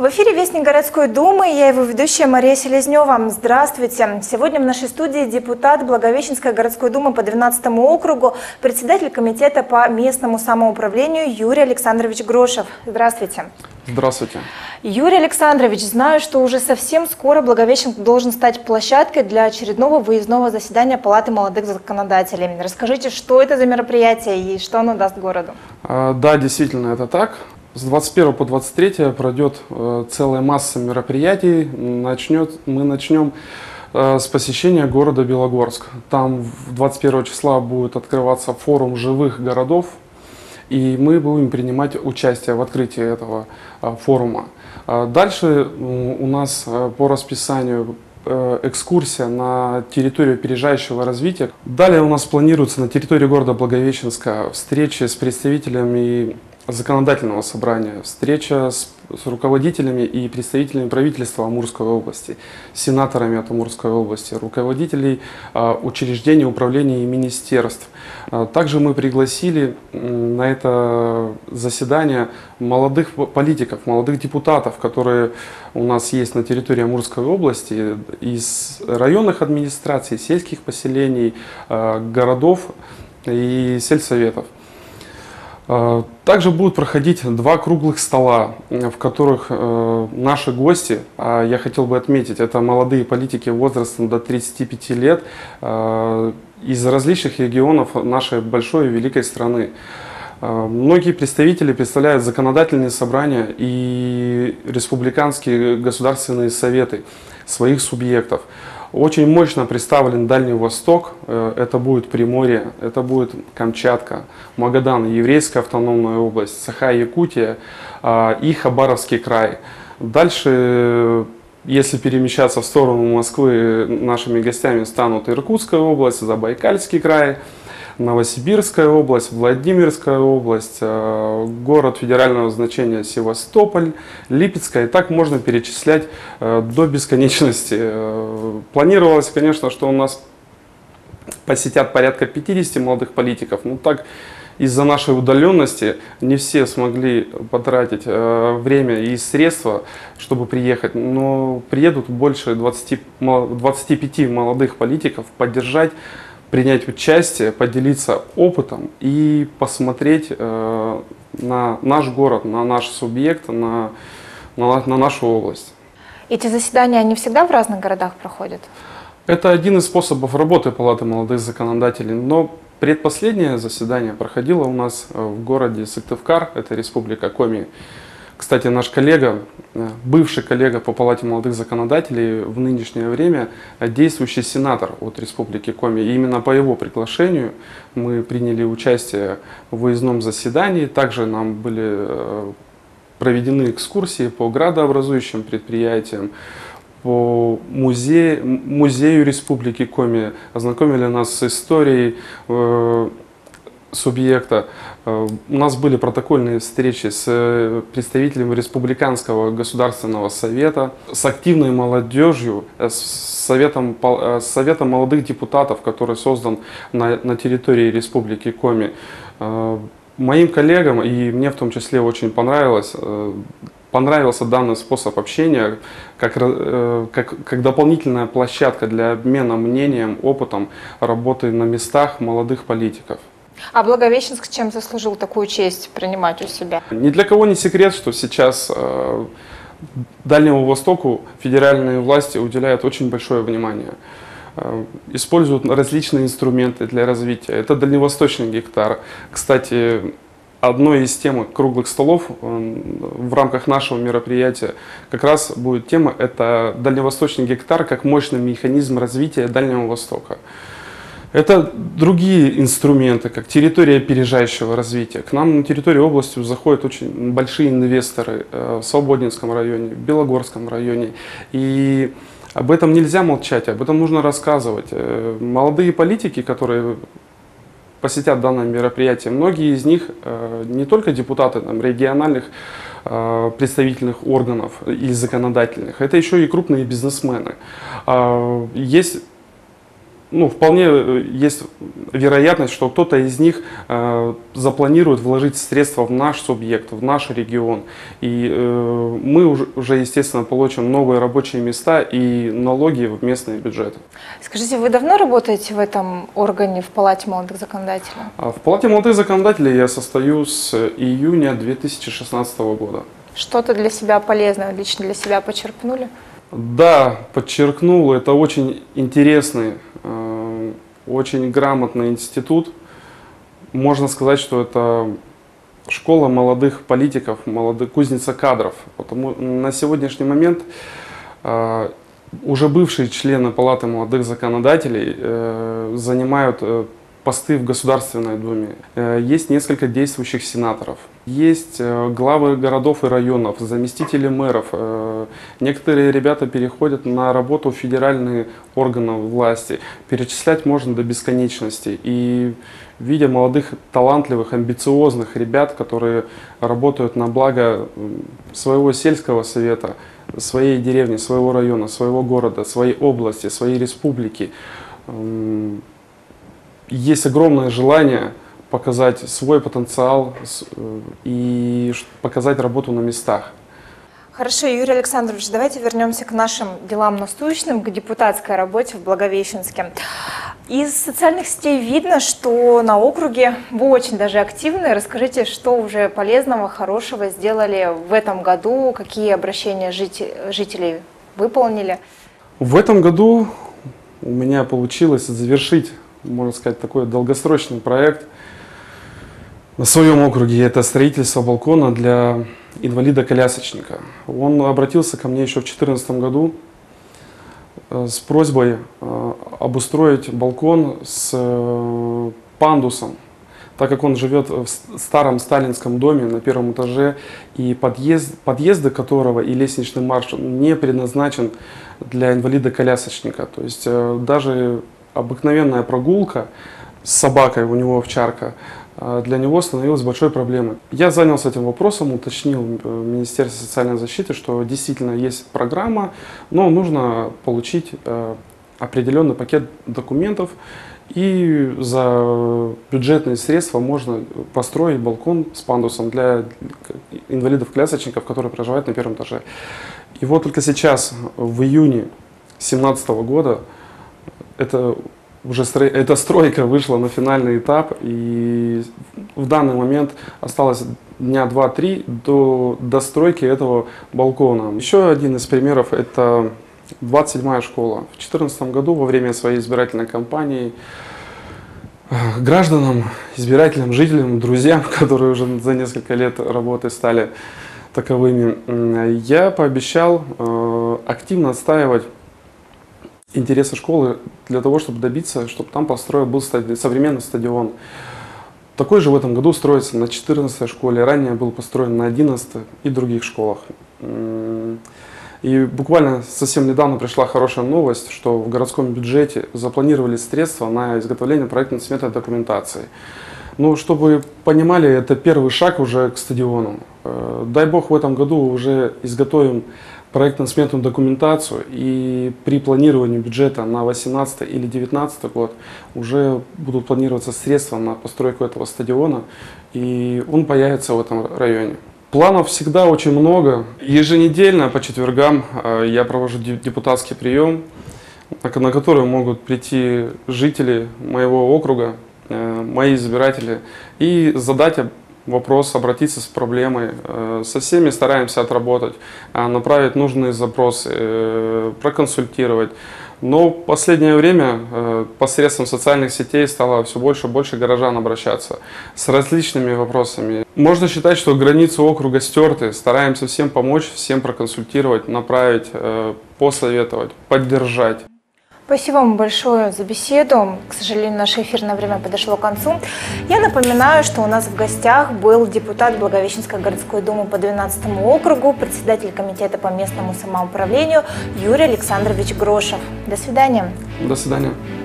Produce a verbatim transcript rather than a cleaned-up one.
В эфире «Вестник городской думы», я его ведущая Мария Селезнева. Здравствуйте. Сегодня в нашей студии депутат Благовещенской городской думы по двенадцатому округу, председатель комитета по местному самоуправлению Юрий Александрович Грошев. Здравствуйте. Здравствуйте. Юрий Александрович, знаю, что уже совсем скоро Благовещенск должен стать площадкой для очередного выездного заседания Палаты молодых законодателей. Расскажите, что это за мероприятие и что оно даст городу? Да, действительно, это так. С двадцать первого по двадцать третье пройдет э, целая масса мероприятий. Начнет, мы начнем э, с посещения города Белогорск. Там двадцать первого числа будет открываться форум живых городов, и мы будем принимать участие в открытии этого э, форума. Э, дальше э, у нас э, по расписанию э, экскурсия на территорию опережающего развития. Далее у нас планируется на территории города Благовещенска встречи с представителями законодательного собрания, встреча с, с руководителями и представителями правительства Амурской области, сенаторами от Амурской области, руководителей а, учреждений, управлений и министерств. А, также мы пригласили м, на это заседание молодых политиков, молодых депутатов, которые у нас есть на территории Амурской области, из районных администраций, сельских поселений, а, городов и сельсоветов. Также будут проходить два круглых стола, в которых э, наши гости, а я хотел бы отметить, это молодые политики возрастом до тридцати пяти лет э, из различных регионов нашей большой и великой страны. Э, многие представители представляют законодательные собрания и республиканские государственные советы своих субъектов. Очень мощно представлен Дальний Восток, это будет Приморье, это будет Камчатка, Магадан, Еврейская автономная область, Саха-Якутия и Хабаровский край. Дальше, если перемещаться в сторону Москвы, нашими гостями станут Иркутская область, Забайкальский край, Новосибирская область, Владимирская область, город федерального значения Севастополь, Липецкая. И так можно перечислять до бесконечности. Планировалось, конечно, что у нас посетят порядка пятидесяти молодых политиков. Но так из-за нашей удаленности не все смогли потратить время и средства, чтобы приехать. Но приедут больше двадцати, двадцати пяти молодых политиков поддержать, принять участие, поделиться опытом и посмотреть э, на наш город, на наш субъект, на, на, на нашу область. Эти заседания, они всегда в разных городах проходят? Это один из способов работы Палаты молодых законодателей, но предпоследнее заседание проходило у нас в городе Сыктывкар, это Республика Коми. Кстати, наш коллега, бывший коллега по Палате молодых законодателей, в нынешнее время действующий сенатор от Республики Коми. И именно по его приглашению мы приняли участие в выездном заседании. Также нам были проведены экскурсии по градообразующим предприятиям, по музею, музею Республики Коми, ознакомили нас с историей э, субъекта. У нас были протокольные встречи с представителями Республиканского государственного совета, с активной молодежью, с советом, с советом молодых депутатов, который создан на, на территории Республики Коми. Моим коллегам, и мне в том числе, очень понравилось, понравился данный способ общения, как, как, как дополнительная площадка для обмена мнением, опытом работы на местах молодых политиков. А Благовещенск чем заслужил такую честь принимать у себя? Ни для кого не секрет, что сейчас э, Дальнему Востоку федеральные власти уделяют очень большое внимание. Э, используют различные инструменты для развития. Это дальневосточный гектар. Кстати, одной из тем круглых столов э, в рамках нашего мероприятия как раз будет тема, это дальневосточный гектар как мощный механизм развития Дальнего Востока. Это другие инструменты, как территория опережающего развития. К нам на территорию области заходят очень большие инвесторы в Свободинском районе, в Белогорском районе. И об этом нельзя молчать, об этом нужно рассказывать. Молодые политики, которые посетят данное мероприятие, многие из них не только депутаты там, региональных представительных органов и законодательных, это еще и крупные бизнесмены. Есть ну, вполне есть вероятность, что кто-то из них э, запланирует вложить средства в наш субъект, в наш регион. И э, мы уже, уже, естественно, получим новые рабочие места и налоги в местные бюджеты. Скажите, вы давно работаете в этом органе, в Палате молодых законодателей? В Палате молодых законодателей я состою с июня две тысячи шестнадцатого года. Что-то для себя полезное, лично для себя почерпнули? Да, подчеркнул, это очень интересный, э, очень грамотный институт. Можно сказать, что это школа молодых политиков, молодых, кузница кадров. Потому на сегодняшний момент э, уже бывшие члены Палаты молодых законодателей э, занимают э, посты в Государственной Думе. Э, есть несколько действующих сенаторов. Есть э, главы городов и районов, заместители мэров. Э, некоторые ребята переходят на работу в федеральные органы власти. Перечислять можно до бесконечности. И видя молодых, талантливых, амбициозных ребят, которые работают на благо своего сельского совета, своей деревни, своего района, своего города, своей области, своей республики, э, есть огромное желание показать свой потенциал и показать работу на местах. Хорошо, Юрий Александрович, давайте вернемся к нашим делам насущным, к депутатской работе в Благовещенске. Из социальных сетей видно, что на округе вы очень даже активны. Расскажите, что уже полезного, хорошего сделали в этом году, какие обращения жителей выполнили? В этом году у меня получилось завершить, можно сказать, такой долгосрочный проект на своем округе. Это строительство балкона для инвалида-колясочника. Он обратился ко мне еще в две тысячи четырнадцатом году с просьбой обустроить балкон с пандусом, так как он живет в старом сталинском доме на первом этаже, и подъезд, подъезды которого и лестничный марш не предназначен для инвалида-колясочника. То есть даже обыкновенная прогулка с собакой, у него овчарка, для него становилась большой проблемой. Я занялся этим вопросом, уточнил в Министерстве социальной защиты, что действительно есть программа, но нужно получить определенный пакет документов, и за бюджетные средства можно построить балкон с пандусом для инвалидов-колясочников, которые проживают на первом этаже. И вот только сейчас, в июне две тысячи семнадцатого года, это уже строй, эта стройка вышла на финальный этап, и в данный момент осталось дня два-три до достройки этого балкона. Еще один из примеров — это двадцать седьмая школа. В две тысячи четырнадцатом году во время своей избирательной кампании гражданам, избирателям, жителям, друзьям, которые уже за несколько лет работы стали таковыми, я пообещал активно отстаивать интересы школы для того, чтобы добиться, чтобы там построен был стадион, современный стадион. Такой же в этом году строится на четырнадцатой школе, ранее был построен на одиннадцатой и других школах. И буквально совсем недавно пришла хорошая новость, что в городском бюджете запланировали средства на изготовление проектно-сметной документации. Ну, чтобы вы понимали, это первый шаг уже к стадиону. Дай бог, в этом году уже изготовим проектно-сметную документацию, и при планировании бюджета на восемнадцатый или девятнадцатый год уже будут планироваться средства на постройку этого стадиона, и он появится в этом районе. Планов всегда очень много. Еженедельно по четвергам я провожу депутатский прием, на который могут прийти жители моего округа, мои избиратели, и задать вопрос, обратиться с проблемой. Со всеми стараемся отработать, направить нужные запросы, проконсультировать. Но в последнее время посредством социальных сетей стало все больше и больше горожан обращаться с различными вопросами. Можно считать, что границы округа стерты. Стараемся всем помочь, всем проконсультировать, направить, посоветовать, поддержать. Спасибо вам большое за беседу. К сожалению, наше эфирное время подошло к концу. Я напоминаю, что у нас в гостях был депутат Благовещенской городской думы по двенадцатому округу, председатель комитета по местному самоуправлению Юрий Александрович Грошев. До свидания. До свидания.